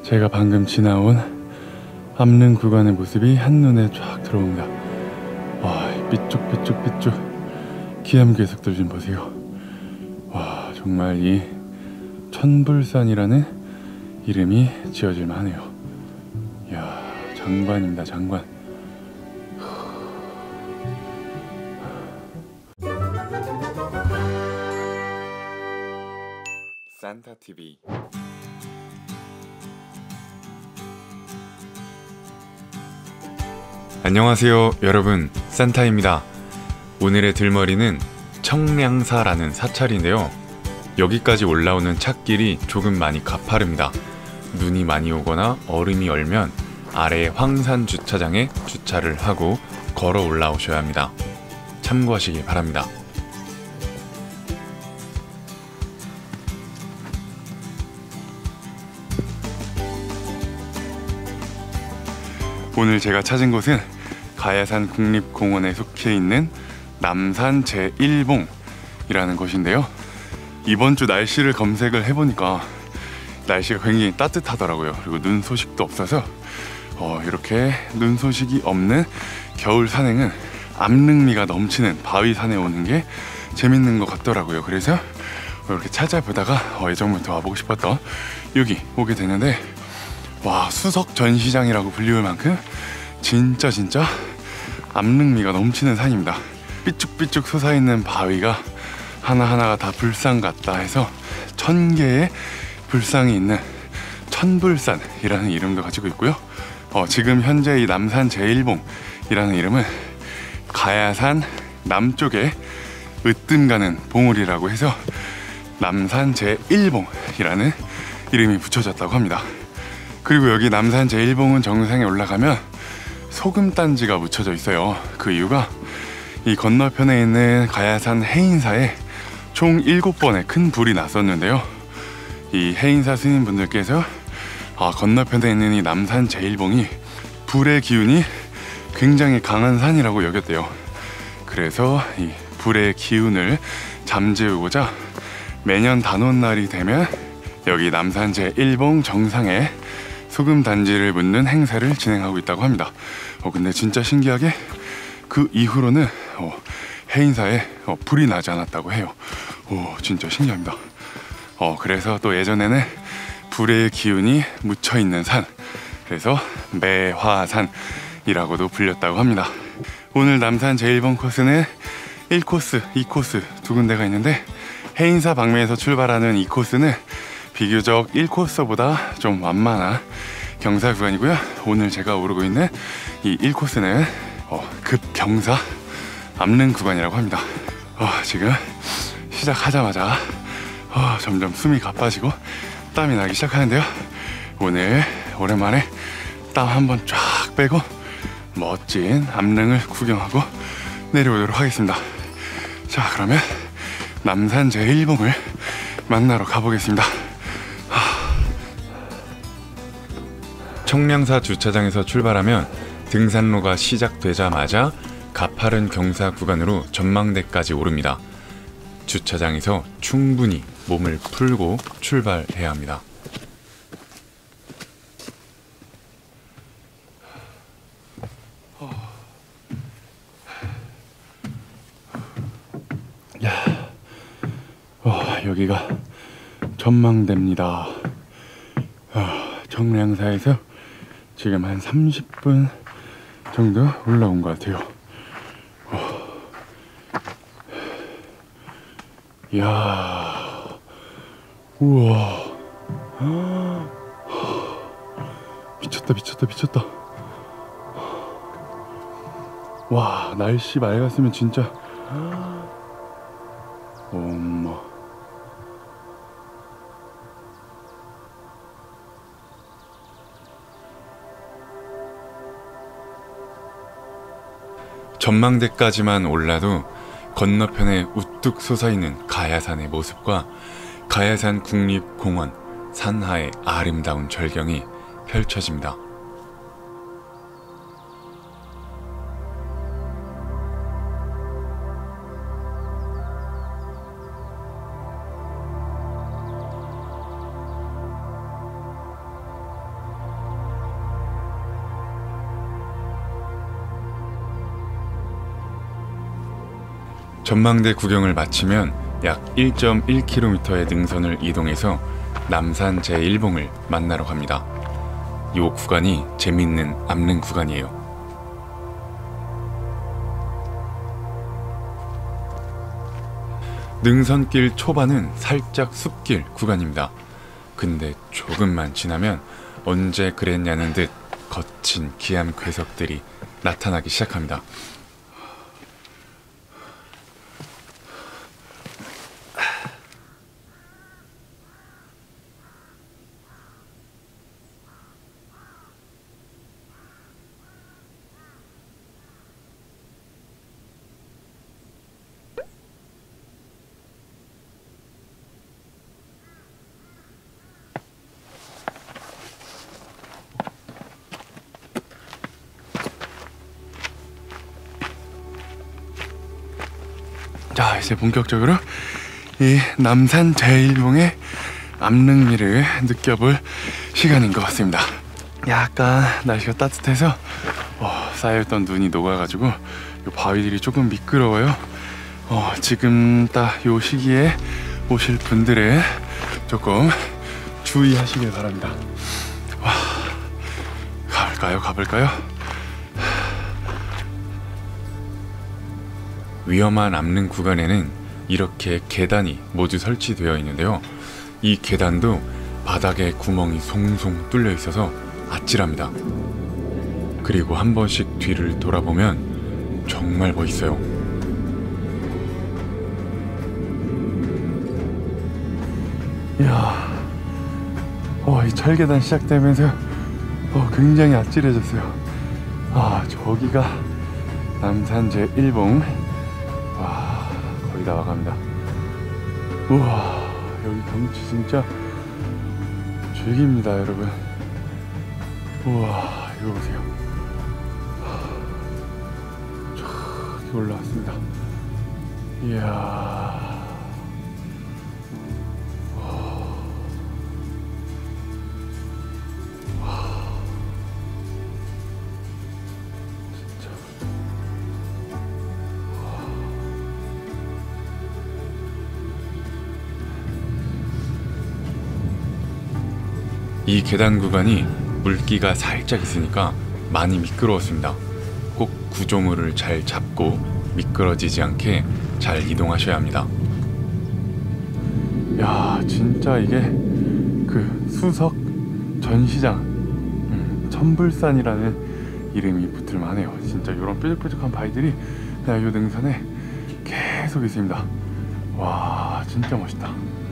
제가 방금 지나온 암릉 구간의 모습이 한눈에 쫙 들어옵니다. 와, 삐쭉삐쭉삐쭉 기암괴석들 좀 보세요. 와, 정말 이 천불산이라는 이름이 지어질만 하네요. 이야, 장관입니다, 장관. 산타TV. 안녕하세요 여러분, 산타입니다. 오늘의 들머리는 청량사라는 사찰인데요, 여기까지 올라오는 찻길이 조금 많이 가파릅니다. 눈이 많이 오거나 얼음이 얼면 아래 황산 주차장에 주차를 하고 걸어 올라오셔야 합니다. 참고하시기 바랍니다. 오늘 제가 찾은 곳은 가야산 국립공원에 속해 있는 남산 제1봉이라는 곳인데요, 이번 주 날씨를 검색을 해보니까 날씨가 굉장히 따뜻하더라고요. 그리고 눈 소식도 없어서 이렇게 눈 소식이 없는 겨울 산행은 암릉미가 넘치는 바위산에 오는 게 재밌는 것 같더라고요. 그래서 이렇게 찾아보다가 예전부터 와보고 싶었던 여기 오게 되는데, 와, 수석 전시장이라고 불리울 만큼 진짜 암릉미가 넘치는 산입니다. 삐쭉삐쭉 솟아있는 바위가 하나하나가 다 불상 같다 해서 1000개의 불상이 있는 천불산이라는 이름도 가지고 있고요. 지금 현재 이 남산 제1봉이라는 이름은 가야산 남쪽에 으뜸 가는 봉우리라고 해서 남산 제1봉이라는 이름이 붙여졌다고 합니다. 그리고 여기 남산 제1봉은 정상에 올라가면 소금단지가 묻혀져 있어요. 그 이유가 이 건너편에 있는 가야산 해인사에 총 7번의 큰 불이 났었는데요, 이 해인사 스님분들께서 건너편에 있는 이 남산 제1봉이 불의 기운이 굉장히 강한 산이라고 여겼대요. 그래서 이 불의 기운을 잠재우고자 매년 단오날이 되면 여기 남산 제1봉 정상에 소금 단지를 묻는 행사를 진행하고 있다고 합니다. 근데 진짜 신기하게 그 이후로는 해인사에 불이 나지 않았다고 해요. 진짜 신기합니다. 그래서 또 예전에는 불의 기운이 묻혀있는 산, 그래서 매화산이라고도 불렸다고 합니다. 오늘 남산 제1봉 코스는 1코스, 2코스 두 군데가 있는데, 해인사 방면에서 출발하는 2코스는 비교적 1코스보다 좀 완만한 경사 구간이고요, 오늘 제가 오르고 있는 이 1코스는 급경사 암릉 구간이라고 합니다. 지금 시작하자마자 점점 숨이 가빠지고 땀이 나기 시작하는데요, 오늘 오랜만에 땀 한번 쫙 빼고 멋진 암릉을 구경하고 내려오도록 하겠습니다. 자, 그러면 남산 제1봉을 만나러 가보겠습니다. 청량사 주차장에서 출발하면 등산로가 시작되자마자 가파른 경사 구간으로 전망대까지 오릅니다. 주차장에서 충분히 몸을 풀고 출발해야 합니다. 여기가 전망대입니다. 청량사에서 지금 한 30분 정도 올라온 것 같아요. 이야, 우와, 미쳤다. 와, 날씨 맑았으면 진짜 엄마. 전망대까지만 올라도 건너편에 우뚝 솟아있는 가야산의 모습과 가야산 국립공원 산하의 아름다운 절경이 펼쳐집니다. 전망대 구경을 마치면 약 1.1km의 능선을 이동해서 남산 제1봉을 만나러 갑니다. 이 구간이 재밌는 암릉 구간이에요. 능선길 초반은 살짝 숲길 구간입니다. 근데 조금만 지나면 언제 그랬냐는 듯 거친 기암 괴석들이 나타나기 시작합니다. 자, 이제 본격적으로 이 남산 제1봉의 암릉미를 느껴볼 시간인 것 같습니다. 약간 날씨가 따뜻해서 쌓여있던 눈이 녹아가지고 이 바위들이 조금 미끄러워요. 지금 딱 이 시기에 오실 분들은 조금 주의하시길 바랍니다. 와, 가볼까요? 위험한 암릉 구간에는 이렇게 계단이 모두 설치되어 있는데요. 이 계단도 바닥에 구멍이 송송 뚫려 있어서 아찔합니다. 그리고 한 번씩 뒤를 돌아보면 정말 멋있어요. 이야, 이 철계단 시작되면서 굉장히 아찔해졌어요. 저기가 남산 제1봉. 와, 거의 다 와갑니다. 우와, 여기 경치 진짜 죽입니다, 여러분. 우와, 이거 보세요. 저기 올라왔습니다. 이야. 이 계단 구간이 물기가 살짝 있으니까 많이 미끄러웠습니다. 꼭 구조물을 잘 잡고 미끄러지지 않게 잘 이동하셔야 합니다. 야, 진짜 이게 그 수석 전시장 천불산이라는 이름이 붙을만해요. 진짜 이런 뾰족뾰족한 바위들이 그냥 이 능선에 계속 있습니다. 와, 진짜 멋있다.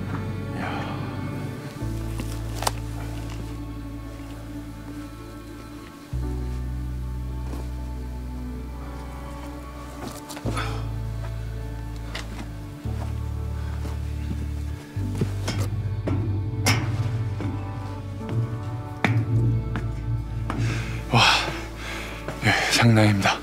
와, 장난입니다.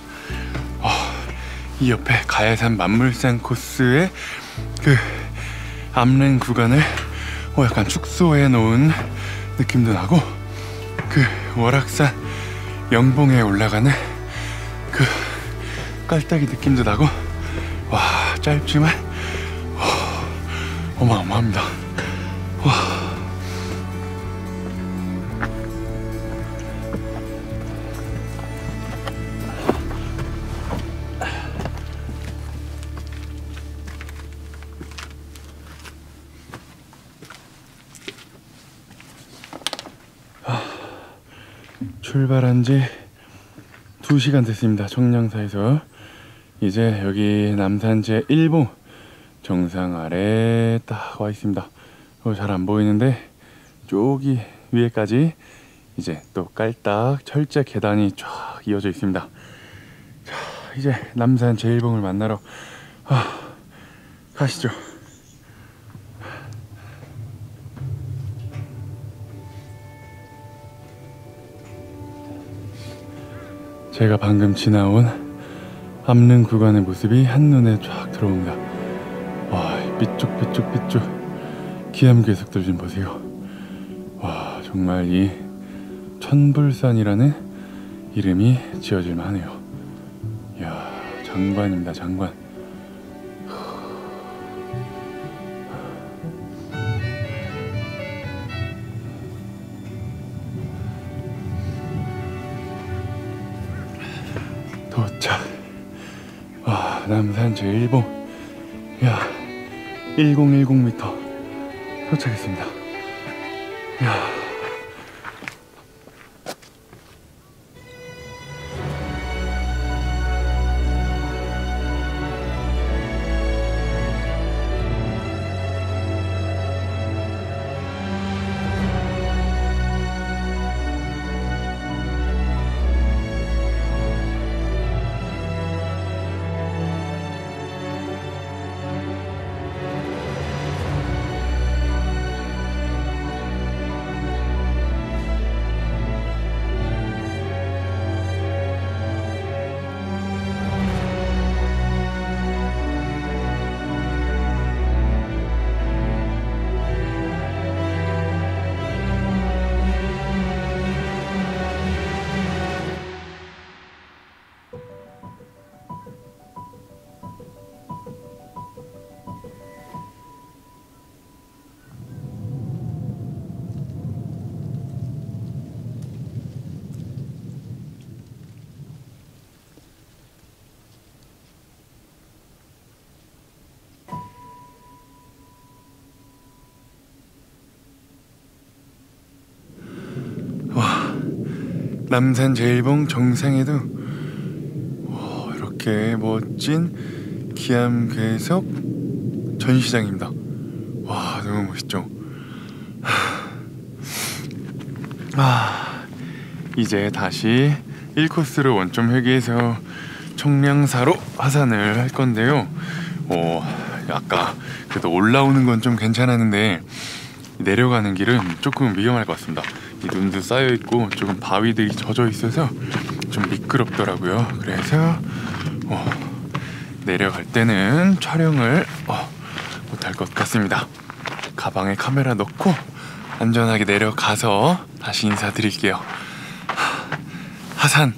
이 옆에 가야산 만물산 코스의 그 암릉 구간을 약간 축소해 놓은 느낌도 나고, 그 월악산 영봉에 올라가는 그 깔딱이 느낌도 나고, 와, 짧지만 어마어마합니다. 와. 출발한 지 2시간 됐습니다. 청량사에서. 이제 여기 남산 제1봉 정상 아래 딱 와 있습니다. 잘 안 보이는데 저기 위에까지 이제 또 깔딱 철제 계단이 쫙 이어져 있습니다. 자, 이제 남산 제1봉을 만나러 가시죠. 제가 방금 지나온 암릉 구간의 모습이 한눈에 쫙 들어옵니다. 와, 삐쭉삐쭉 기암 괴석들 좀 보세요. 와, 정말 이 천불산이라는 이름이 지어질 만하네요. 이야, 장관입니다, 장관. 도착. 와, 남산 제1봉. 야, 1010m 도착했습니다. 야. 남산 제1봉 정상에도 이렇게 멋진 기암괴석 전시장입니다. 와, 너무 멋있죠? 이제 다시 1코스로 원점 회귀해서 청량사로 하산을 할 건데요. 아까 그래도 올라오는 건 좀 괜찮았는데 내려가는 길은 조금 위험할 것 같습니다. 이 눈도 쌓여있고 조금 바위들이 젖어 있어서 좀 미끄럽더라고요. 그래서 내려갈 때는 촬영을 못할 것 같습니다. 가방에 카메라 넣고 안전하게 내려가서 다시 인사드릴게요. 하산.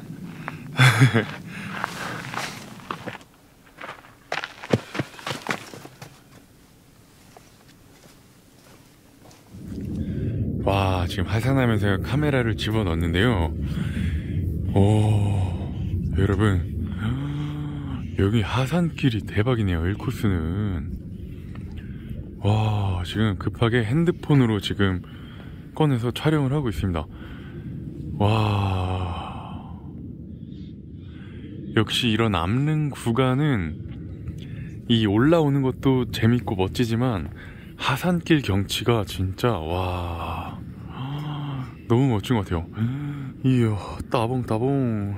와, 지금 하산하면서 카메라를 집어넣었는데요. 여러분, 여기 하산길이 대박이네요. 1코스는. 와, 지금 급하게 핸드폰으로 지금 꺼내서 촬영을 하고 있습니다. 와, 역시 이런 암릉 구간은 이 올라오는 것도 재밌고 멋지지만 하산길 경치가 진짜 너무 멋진 것 같아요. 이야, 따봉따봉.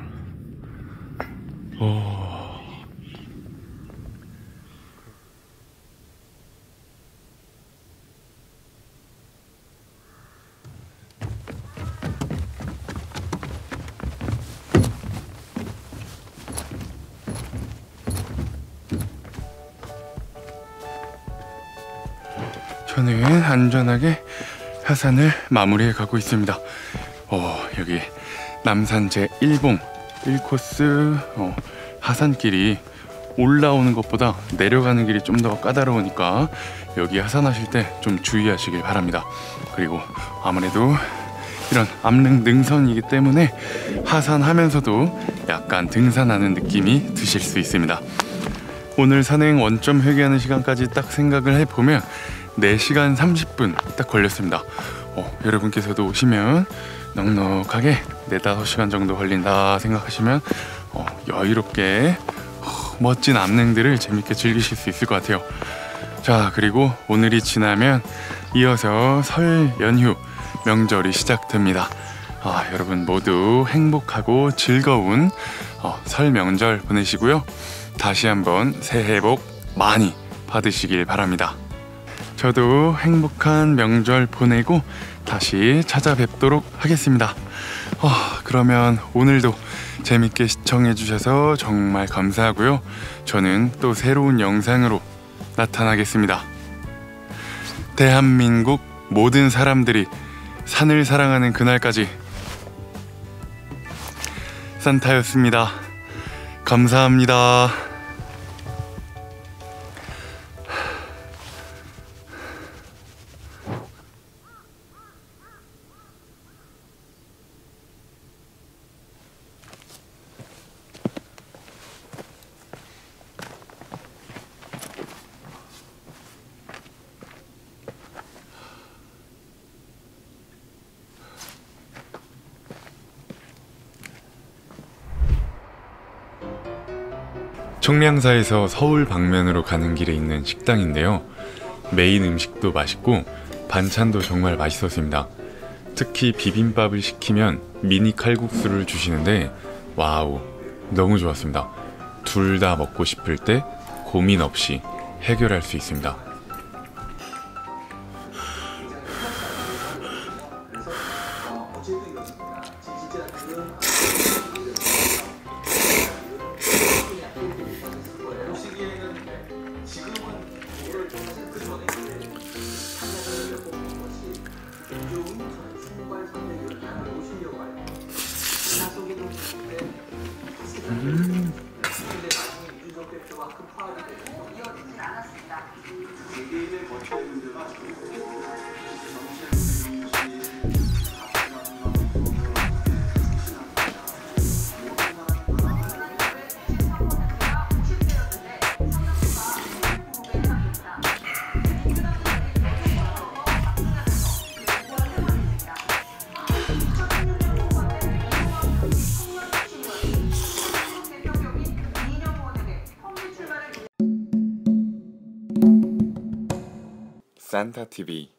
저는 안전하게 하산을 마무리해 가고 있습니다. 여기 남산 제1봉 1코스 하산길이 올라오는 것보다 내려가는 길이 좀 더 까다로우니까 여기 하산하실 때 좀 주의하시길 바랍니다. 그리고 아무래도 이런 암릉 능선이기 때문에 하산하면서도 약간 등산하는 느낌이 드실 수 있습니다. 오늘 산행 원점 회귀하는 시간까지 딱 생각을 해보면 4시간 30분 딱 걸렸습니다. 여러분께서도 오시면 넉넉하게 4-5시간 정도 걸린다 생각하시면 여유롭게 멋진 암릉들을 재밌게 즐기실 수 있을 것 같아요. 자, 그리고 오늘이 지나면 이어서 설 연휴 명절이 시작됩니다. 여러분 모두 행복하고 즐거운 설 명절 보내시고요. 다시 한번 새해 복 많이 받으시길 바랍니다. 저도 행복한 명절 보내고 다시 찾아뵙도록 하겠습니다. 그러면 오늘도 재밌게 시청해주셔서 정말 감사하고요. 저는 또 새로운 영상으로 나타나겠습니다. 대한민국 모든 사람들이 산을 사랑하는 그날까지 산타였습니다. 감사합니다. 청량사에서 서울 방면으로 가는 길에 있는 식당인데요. 메인 음식도 맛있고 반찬도 정말 맛있었습니다. 특히 비빔밥을 시키면 미니 칼국수를 주시는데 와우, 너무 좋았습니다. 둘 다 먹고 싶을 때 고민 없이 해결할 수 있습니다. 산타TV